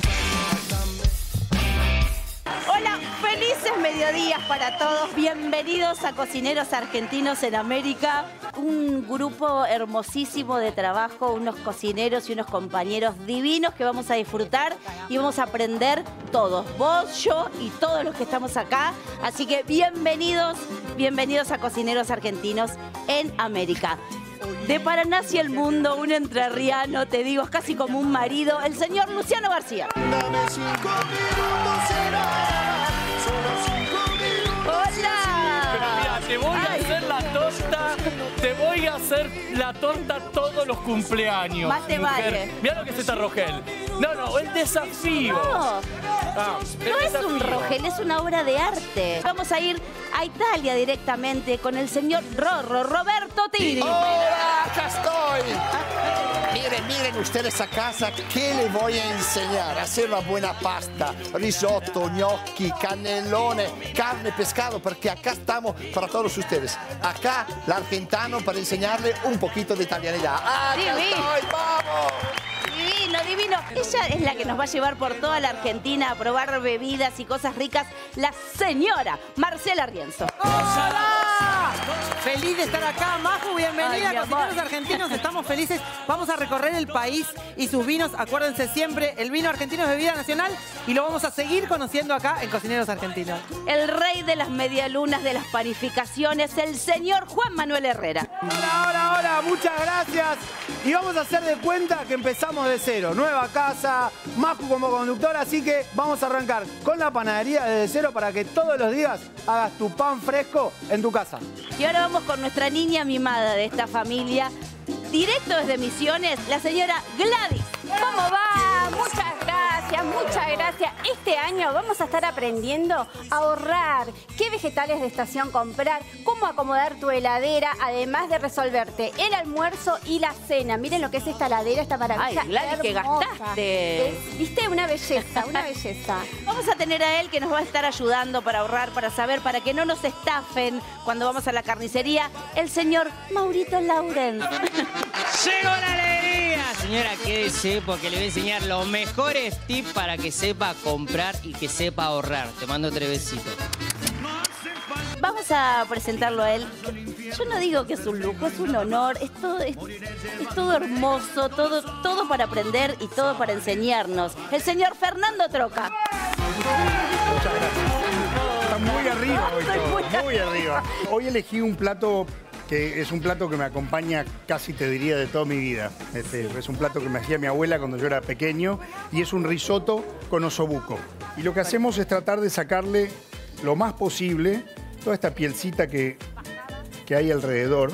Hola, felices mediodías para todos. Bienvenidos a Cocineros Argentinos en América. Un grupo hermosísimo de trabajo, unos cocineros y unos compañeros divinos que vamos a disfrutar y vamos a aprender todos. Vos, yo y todos los que estamos acá. Así que bienvenidos a Cocineros Argentinos en América. De Paraná hacia el mundo, un entrerriano, te digo, es casi como un marido, el señor Luciano García. Dame 5 minutos, será. Solo 5 minutos. ¡Hola! Pero mira, te voy a hacer la torta, te voy a hacer la torta todos los cumpleaños. Más te vale. Mira lo que es esta Rogel. No, el desafío. No es un Rogel, es una obra de arte. Vamos a ir a Italia directamente con el señor Roberto Tiri. ¡Hola! ¡Acá estoy! Miren ustedes a casa, ¿qué les voy a enseñar? Hacer una buena pasta, risotto, gnocchi, cannellone, carne, pescado, porque acá estamos para todos ustedes. Acá, el argentano, para enseñarle un poquito de italianidad. ¡Acá estoy! ¡Vamos! Divino. Ella es la que nos va a llevar por toda la Argentina a probar bebidas y cosas ricas, la señora Marcela Rienzo. ¡Hola! Feliz de estar acá, Maju, bienvenida a Cocineros Argentinos, estamos felices, vamos a recorrer el país y sus vinos, acuérdense siempre, el vino argentino es bebida nacional y lo vamos a seguir conociendo acá en Cocineros Argentinos. El rey de las medialunas, de las panificaciones, el señor Juan Manuel Herrera. Hola, muchas gracias. Y vamos a hacer de cuenta que empezamos de cero. Nueva casa, Maju como conductora, así que vamos a arrancar con la panadería desde cero para que todos los días hagas tu pan fresco en tu casa. Y ahora vamos con nuestra niña mimada de esta familia, directo desde Misiones, la señora Gladys. ¿Cómo va? Muchas gracias. Este año vamos a estar aprendiendo a ahorrar, qué vegetales de estación comprar, cómo acomodar tu heladera, además de resolverte el almuerzo y la cena. Miren lo que es esta heladera, esta maravilla. Ay, Gladys, que gastaste. ¿Viste? Una belleza, una belleza. Vamos a tener a él que nos va a estar ayudando para ahorrar, para saber, para que no nos estafen cuando vamos a la carnicería, el señor Maurito Lauren. ¡Llegó la alegría! Señora, quédese porque le voy a enseñar los mejores tips para que sepa comprar y que sepa ahorrar. Te mando 3 besitos. Vamos a presentarlo a él. Yo no digo que es un lujo, es un honor, es todo hermoso, todo para aprender y todo para enseñarnos. El señor Fernando Troca. Muchas gracias. Está muy arriba hoy todo, muy arriba. Hoy elegí un plato que es un plato que me acompaña casi, te diría, de toda mi vida. Es un plato que me hacía mi abuela cuando yo era pequeño y es un risotto con osobuco. Y lo que hacemos es tratar de sacarle lo más posible toda esta pielcita que hay alrededor.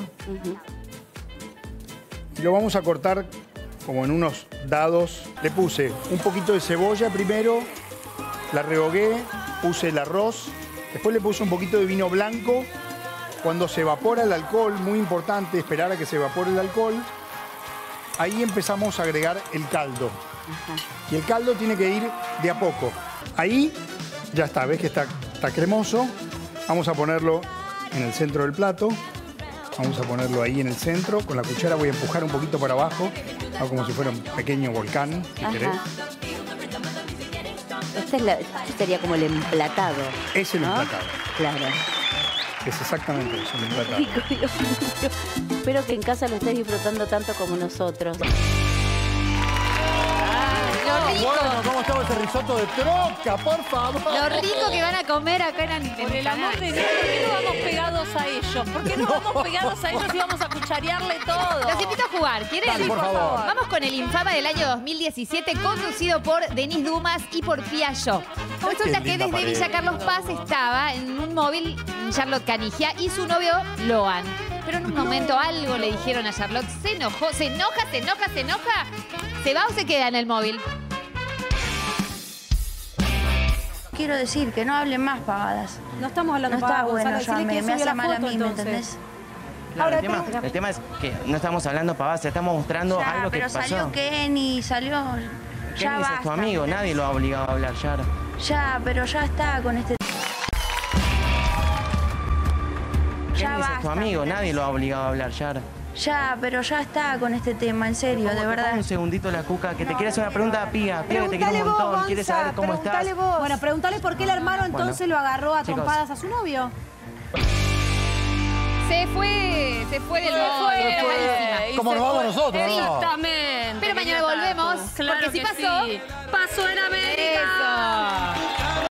Y lo vamos a cortar como en unos dados. Le puse un poquito de cebolla primero, la rehogué, puse el arroz, después le puse un poquito de vino blanco. Cuando se evapora el alcohol, muy importante esperar a que se evapore el alcohol, ahí empezamos a agregar el caldo. Y el caldo tiene que ir de a poco. Ahí ya está, ves que está cremoso. Vamos a ponerlo en el centro del plato. Vamos a ponerlo ahí en el centro. Con la cuchara voy a empujar un poquito para abajo, como si fuera un pequeño volcán, si querés. Este sería como el emplatado. Es el emplatado. Claro. Es exactamente eso, el emplatado. Dios mío. Espero que en casa lo estés disfrutando tanto como nosotros. Bueno, ¿cómo estaba ese risotto de troca? Por favor. Lo rico que van a comer acá en Por el amor de Dios, ¿por qué no vamos pegados a ellos? ¿Por qué no vamos pegados a ellos y vamos a cucharearle todo? Los invito a jugar. ¿Quieren? Dale, por favor. Vamos con el Infama del año 2017, conducido por Denis Dumas y por Pia Yo. Resulta que desde Villa Carlos Paz estaba en un móvil Charlotte Canigia y su novio Loan. Pero en un momento algo le dijeron a Charlotte, se enojó, se enoja, ¿se va o se queda en el móvil? Quiero decir que no hablen más pavadas. No estamos hablando No pavadas, está bueno, Gonzalo, ya decirle que me subió hace la mal a foto, mí, ¿me entonces. entendés? Claro, el tema es que no estamos hablando pavadas, estamos mostrando Ya, algo que pero pasó. salió Kenny, salió... Ya Kenny es basta. tu amigo, nadie lo ha obligado a hablar, Yara. Ya, pero ya está con este... Ya Kenny es tu basta. amigo, nadie lo ha obligado a hablar, Yara. Ya, pero ya está con este tema, en serio, de verdad. Un segundito la Cuca, que te quiere hacer una pregunta a Pía. Pía, que te quiere un Preguntale montón, vos, quiere Gonza, saber cómo estás. preguntale vos. Bueno, preguntale por qué el hermano entonces Bueno, lo agarró a chicos. trompadas a su novio. Se fue del móvil, era malísima. Como nos vamos nosotros, ¿no? Exactamente. Pero mañana volvemos, Claro porque sí que pasó. sí. Pasó en América. Eso.